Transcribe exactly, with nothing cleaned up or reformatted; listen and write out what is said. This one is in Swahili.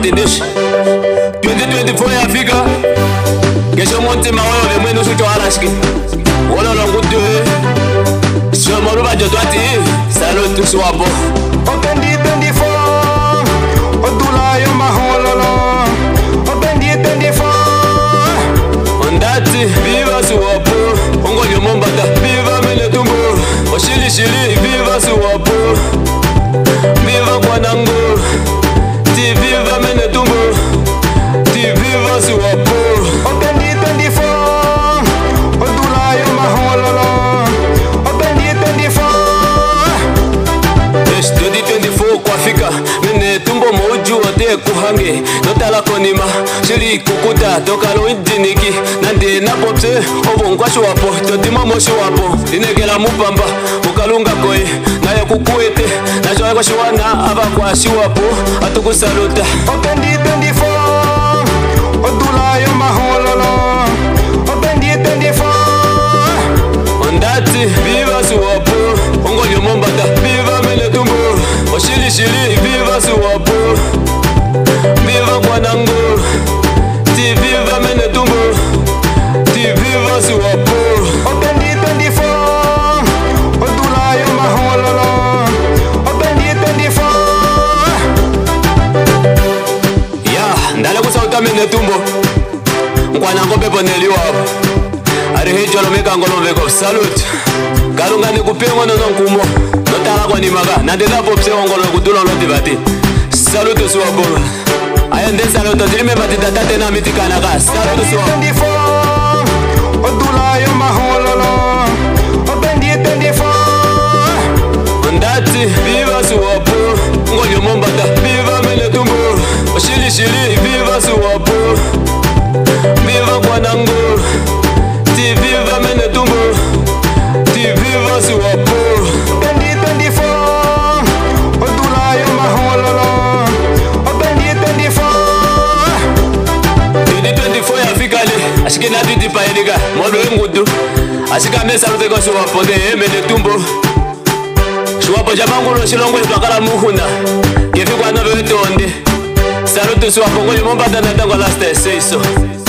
matindishi twenty twenty-four yafika kesho monte mawoyo lemwenu ushuto harashki wala longudu sio moruba jotwati salut suwapo twenty twenty-four odula yo mahololo twenty twenty-four ondati viva suwapo ongo yomombata viva mele tumbo oshili shili viva suwapo viva kwanango ti viva mele tumbo ti viva suwapo twenty twenty-four odula yo mahololo twenty twenty-four Yes, twenty twenty-four kwafika mene tumbo moju ote kuhange notala konima shili kukuta tokalo indiniki nande napopse obongwasho wapo todima moshi wapo dinegela mupamba ukalunga koye naye kukuete najo kwa shwana abakwashi wapo atukusaluta twenty twenty-four odula yo mahololo twenty twenty-four ondati viva suwapo ongo yomombata viva mele tumbo oshili shili viva suwapo viva kwanango ti viva mele tumbo ti viva suwapo twenty twenty-four odula yo mahololo twenty twenty-four ya ndale kusauta mele tumbo nkwanango pepo neliwapo arihijolo mikangolo mveko salut kalunga ni kupengo nono nkumo notala kwa nimaga nandela popse ongolo kutula lodibati salut suwapo ayende salut dilime batita tate na mitikana ka salut suwapo twenty-four odula yo mahololo twenty twenty-four ondati viva suwapo ngoyo mombata viva mele tumbo oshili shili viva suwapo viva kwanango ti viva mele tumbo ti viva suwapo twenty twenty-four odula yo mahololo twenty twenty-four twenty twenty-four yafika le ashike na twiti paelika modo engudu ashika mesa ruteko suwapo de mele tumbo suwapo jamangulo shilongo twakala muhuna kefi kwa nove tonde salutu suwapo ngoyo mombata natango last seiso